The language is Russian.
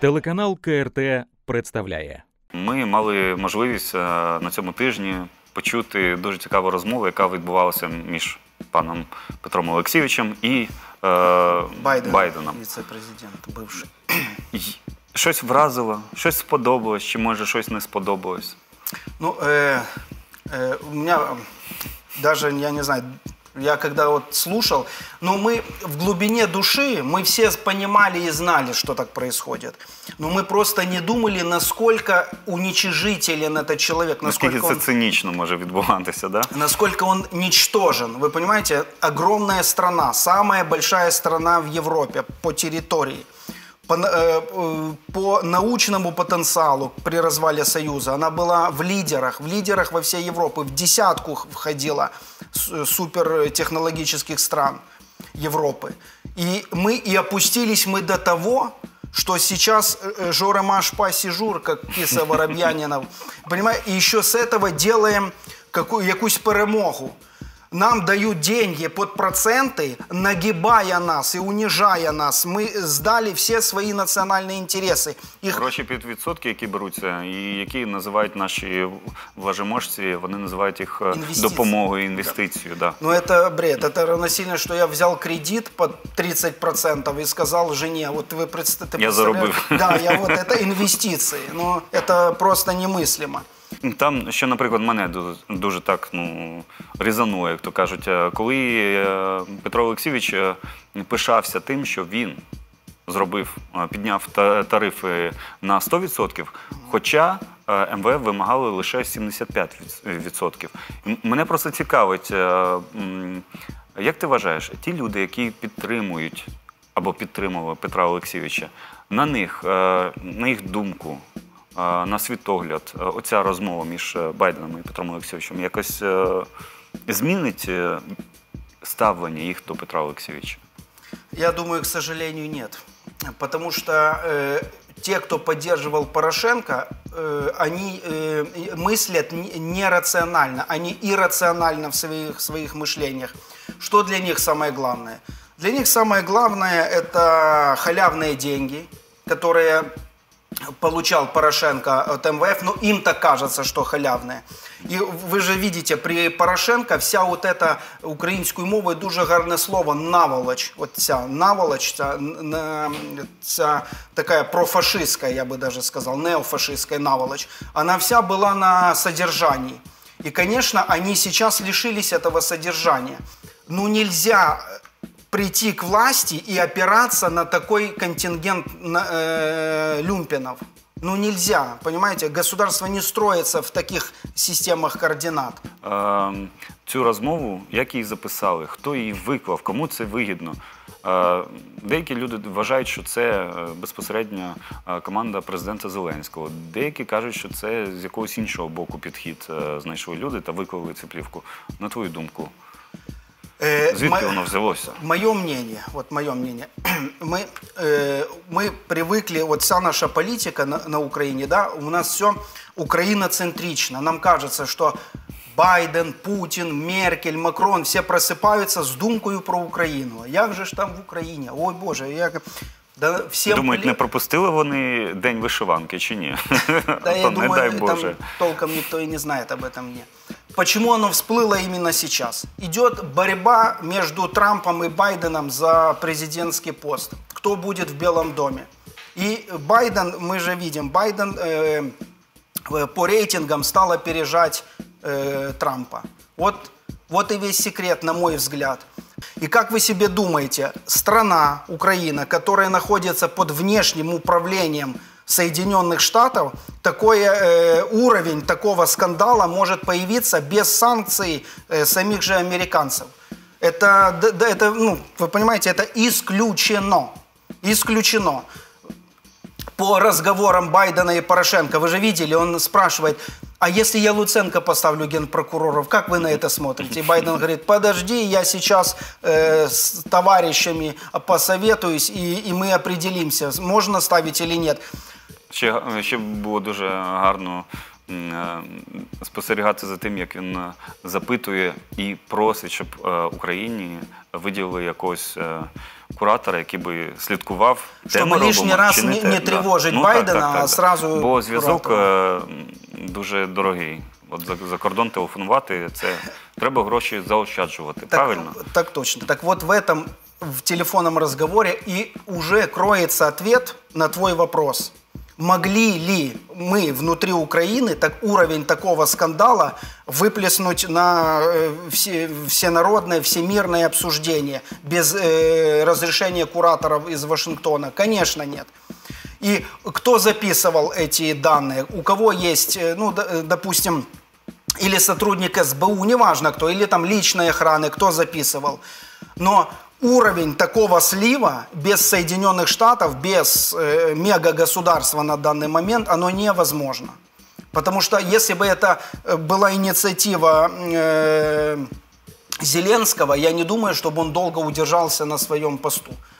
Телеканал КРТ представляє. Ми мали можливість на цьому тижні почути дуже цікаву розмову, яка відбувалася між паном Петром Олексійовичем і Байденом. Віце-президент бивший. Щось вразило, щось сподобалось, чи може щось не сподобалось? Ну, у меня даже, я не знаю, я когда вот слушал, но мы в глубине души, мы все понимали и знали, что так происходит. Но мы просто не думали, насколько уничижителен этот человек. Наскільки це цинічно може відбуватися, да? Насколько он ничтожен. Вы понимаете, огромная страна, самая большая страна в Европе по территории. По научному потенциалу при развале Союза она была в лидерах во всей Европе, в десятку входила супертехнологических стран Европы. И опустились мы до того, что сейчас жоремаш пасіжур, как Киса Воробьянинов, понимаете, и еще с этого делаем якусь перемогу. Нам дают деньги под проценты, нагибая нас и унижая нас. Мы сдали все свои национальные интересы. Гроші під відсотки, які беруться, і які називають наші влажеможці, вони називають їх допомогою, інвестицією. Да. Ну это бред. Это равносильно, что я взял кредит под 30% и сказал жене, вот вы представляете... Я заробив. Да, это инвестиции. Ну, это просто немыслимо. Там, що, наприклад, мене дуже так, різануло, як то кажуть, коли Петро Олексійович пишався тим, що він підняв тарифи на 100%, хоча МВФ вимагали лише 75%. Мене просто цікавить, як ти вважаєш, ті люди, які підтримують або підтримували Петра Олексійовича, на їх думку, на світогляд, оця розмова між Байденом і Петром Олексійовичем якось змінить ставлення їх до Петра Олексійовича? Я думаю, к сожалению, нет. Потому что те, кто поддерживал Порошенко, они мыслят нерационально, они иррационально в своих мышлениях. Что для них самое главное? Для них самое главное – это халявные деньги, которые получал Порошенко от МВФ, но им-то кажется, что халявные. И вы же видите, при Порошенко вся вот эта українською мовою дуже гарне слово «наволоч». Вот вся наволоч, ця такая профашистская, я бы даже сказал, неофашистская наволоч, она вся была на содержании. И, конечно, они сейчас лишились этого содержания. Ну, нельзя прийти к власти и опираться на такой контингент люмпинов. Ну, нельзя, понимаете? Государство не строится в таких системах координат. Цю розмову, як її записали, хто її виклав, кому це вигідно? Деякі люди вважають, що це безпосередньо команда президента Зеленського. Деякі кажуть, що це з якогось іншого боку підхід знайшли люди та виклали цю плівку. На твою думку? Звідки воно взялося? Мое мнение, мы привыкли, вот вся наша политика на Украине, да, у нас все украиноцентрично. Нам кажется, что Байден, Путин, Меркель, Макрон, все просыпаются с думкою про Украину. Як же ж там в Україні? Ой, Боже, Думають, не пропустили вони День вишиванки чи ні? Да, я думаю, там толком никто и не знает об этом. Почему оно всплыло именно сейчас? Идет борьба между Трампом и Байденом за президентский пост. Кто будет в Белом доме? И Байден, мы же видим, Байден по рейтингам стал опережать Трампа. Вот и весь секрет, на мой взгляд. И как вы себе думаете, страна, Украина, которая находится под внешним управлением Соединенных Штатов, такой уровень такого скандала может появиться без санкций самих же американцев. Это, ну, вы понимаете, это исключено. Исключено. По разговорам Байдена и Порошенко, вы же видели, он спрашивает, а если я Луценко поставлю генпрокуроров, как вы на это смотрите? И Байден говорит, подожди, я сейчас с товарищами посоветуюсь, и мы определимся, можно ставить или нет. Ще було дуже гарно спостерігати за тим, як він запитує і просить, щоб Україні виділили якогось куратора, який би слідкував, де ми лишній раз не тривожить Байдена, а сразу бо зв'язок дуже дорогий. От за кордон телефонувати, це треба гроші заощаджувати, так, правильно? Так точно. Так вот в телефонном разговоре и уже кроется ответ на твой вопрос. Могли ли мы внутри Украины уровень такого скандала выплеснуть на всенародное, всемирное обсуждение без разрешения кураторов из Вашингтона? Конечно, нет. И кто записывал эти данные? У кого есть, ну, допустим, или сотрудник СБУ, неважно кто, или там личной охраны, кто записывал. Но уровень такого слива без Соединенных Штатов, без мегагосударства на данный момент, оно невозможно. Потому что если бы это была инициатива Зеленского, я не думаю, чтобы он долго удержался на своем посту.